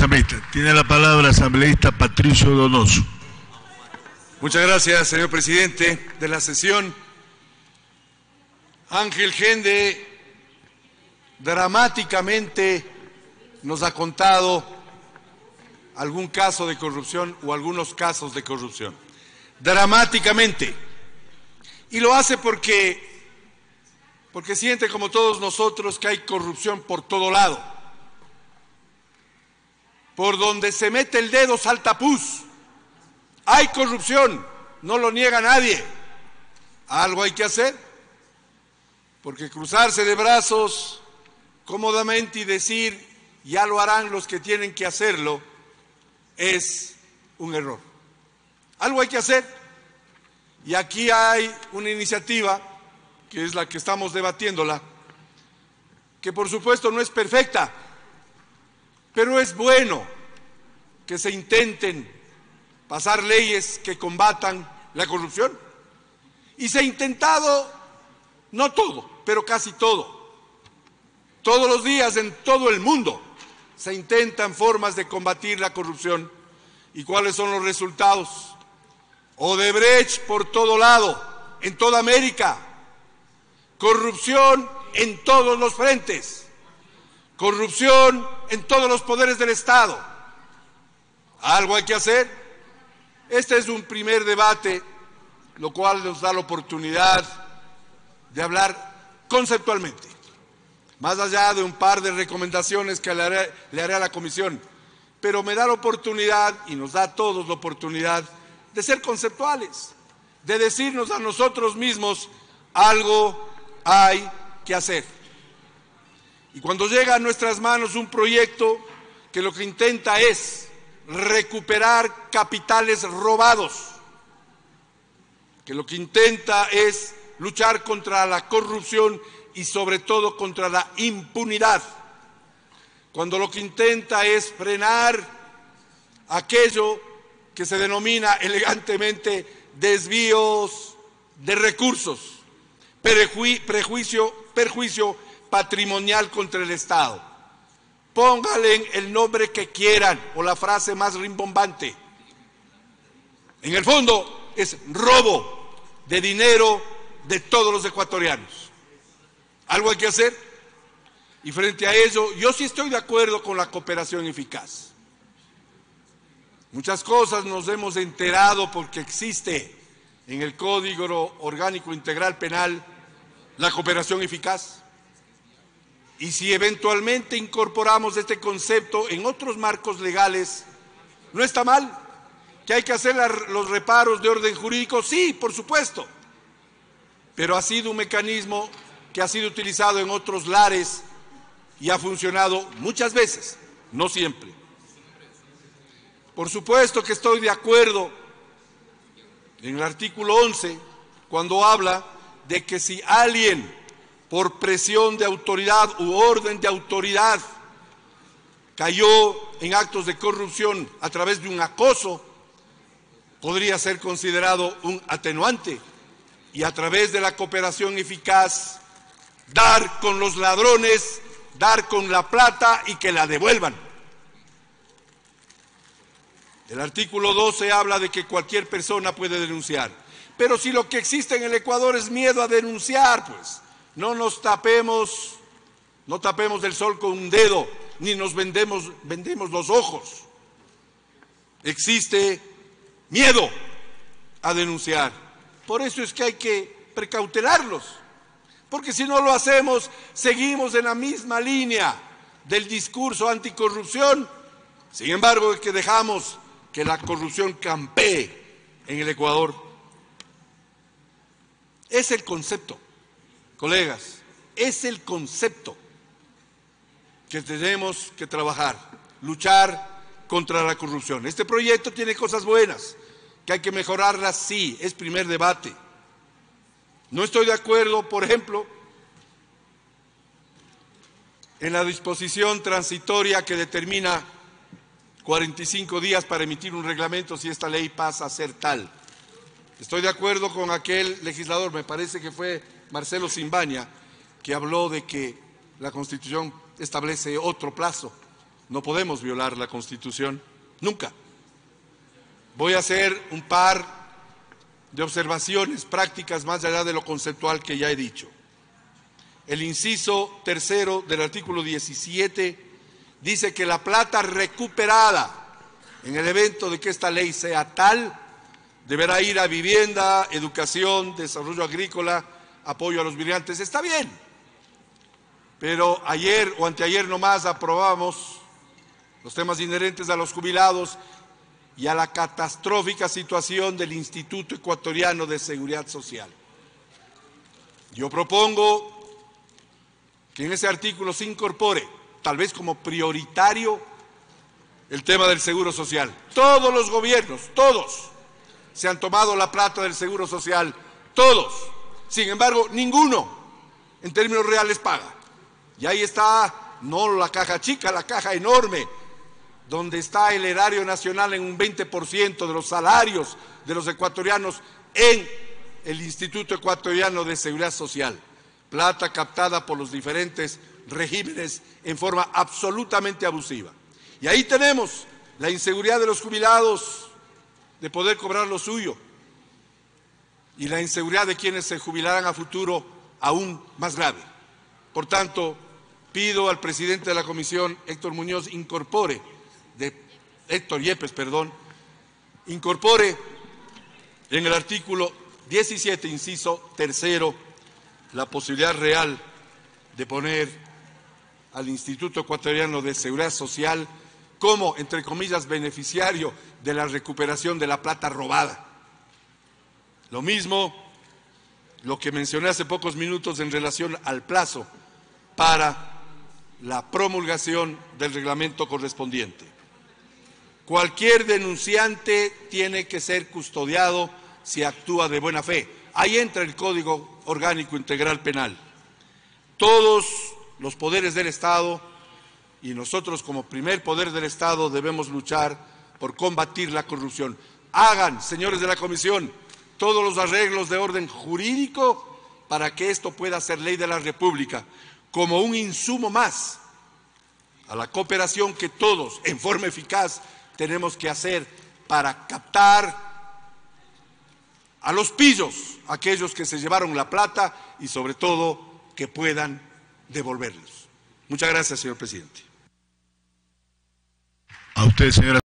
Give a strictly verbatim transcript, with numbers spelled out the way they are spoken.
asambleísta. Tiene la palabra el asambleísta Patricio Donoso. Muchas gracias, señor presidente de la sesión. Ángel Gende dramáticamente nos ha contado algún caso de corrupción o algunos casos de corrupción. Dramáticamente. Y lo hace porque, porque siente, como todos nosotros, que hay corrupción por todo lado. Por donde se mete el dedo salta pus. Hay corrupción, no lo niega nadie. Algo hay que hacer, porque cruzarse de brazos cómodamente y decir ya lo harán los que tienen que hacerlo es un error. Algo hay que hacer, y aquí hay una iniciativa que es la que estamos debatiéndola, que por supuesto no es perfecta, pero es bueno que se intenten pasar leyes que combatan la corrupción. Y se ha intentado, no todo, pero casi todo. Todos los días en todo el mundo se intentan formas de combatir la corrupción. ¿Y cuáles son los resultados? Odebrecht por todo lado, en toda América. Corrupción en todos los frentes. Corrupción en todos los poderes del Estado. ¿Algo hay que hacer? Este es un primer debate, lo cual nos da la oportunidad de hablar conceptualmente, más allá de un par de recomendaciones que le haré, le haré a la comisión, pero me da la oportunidad, y nos da a todos la oportunidad, de ser conceptuales, de decirnos a nosotros mismos, algo hay que hacer. Y cuando llega a nuestras manos un proyecto que lo que intenta es recuperar capitales robados, que lo que intenta es luchar contra la corrupción y sobre todo contra la impunidad, cuando lo que intenta es frenar aquello que se denomina elegantemente desvíos de recursos, preju- prejuicio, perjuicio patrimonial contra el Estado. Póngale el nombre que quieran o la frase más rimbombante. En el fondo es robo de dinero de todos los ecuatorianos. Algo hay que hacer, y frente a ello yo sí estoy de acuerdo con la cooperación eficaz. Muchas cosas nos hemos enterado porque existe en el Código Orgánico Integral Penal la cooperación eficaz. Y si eventualmente incorporamos este concepto en otros marcos legales, no está mal. ¿Que hay que hacer los reparos de orden jurídico? Sí, por supuesto. Pero ha sido un mecanismo que ha sido utilizado en otros lares y ha funcionado muchas veces, no siempre. Por supuesto que estoy de acuerdo en el artículo once, cuando habla de que si alguien por presión de autoridad u orden de autoridad cayó en actos de corrupción a través de un acoso, podría ser considerado un atenuante, y a través de la cooperación eficaz dar con los ladrones, dar con la plata y que la devuelvan. El artículo doce habla de que cualquier persona puede denunciar, pero si lo que existe en el Ecuador es miedo a denunciar, pues no nos tapemos, no tapemos el sol con un dedo, ni nos vendemos, vendemos los ojos. Existe miedo a denunciar. Por eso es que hay que precautelarlos, porque si no lo hacemos, seguimos en la misma línea del discurso anticorrupción. Sin embargo, es que dejamos que la corrupción campee en el Ecuador. Es el concepto. Colegas, es el concepto que tenemos que trabajar, luchar contra la corrupción. Este proyecto tiene cosas buenas, que hay que mejorarlas, sí, es primer debate. No estoy de acuerdo, por ejemplo, en la disposición transitoria que determina cuarenta y cinco días para emitir un reglamento si esta ley pasa a ser tal. Estoy de acuerdo con aquel legislador, me parece que fue Marcelo Simbaña, que habló de que la Constitución establece otro plazo. No podemos violar la Constitución, nunca. Voy a hacer un par de observaciones prácticas más allá de lo conceptual que ya he dicho. El inciso tercero del artículo diecisiete dice que la plata recuperada en el evento de que esta ley sea tal, deberá ir a vivienda, educación, desarrollo agrícola, apoyo a los migrantes. Está bien, pero ayer o anteayer nomás aprobamos los temas inherentes a los jubilados y a la catastrófica situación del Instituto Ecuatoriano de Seguridad Social. Yo propongo que en ese artículo se incorpore, tal vez como prioritario, el tema del seguro social. Todos los gobiernos, todos, se han tomado la plata del seguro social, todos. Sin embargo, ninguno, en términos reales, paga. Y ahí está, no la caja chica, la caja enorme, donde está el erario nacional en un veinte por ciento de los salarios de los ecuatorianos en el Instituto Ecuatoriano de Seguridad Social. Plata captada por los diferentes regímenes en forma absolutamente abusiva. Y ahí tenemos la inseguridad de los jubilados de poder cobrar lo suyo y la inseguridad de quienes se jubilarán a futuro aún más grave. Por tanto, pido al presidente de la Comisión, Héctor Muñoz, incorpore, de, Héctor Yepes, perdón, incorpore en el artículo diecisiete, inciso tercero, la posibilidad real de poner al Instituto Ecuatoriano de Seguridad Social como, entre comillas, beneficiario de la recuperación de la plata robada. Lo mismo, lo que mencioné hace pocos minutos en relación al plazo para la promulgación del reglamento correspondiente. Cualquier denunciante tiene que ser custodiado si actúa de buena fe. Ahí entra el Código Orgánico Integral Penal. Todos los poderes del Estado y nosotros como primer poder del Estado debemos luchar por combatir la corrupción. Hagan, señores de la Comisión, todos los arreglos de orden jurídico para que esto pueda ser ley de la República, como un insumo más a la cooperación que todos, en forma eficaz, tenemos que hacer para captar a los pillos, aquellos que se llevaron la plata y sobre todo que puedan devolverlos. Muchas gracias, señor presidente. A usted, señora.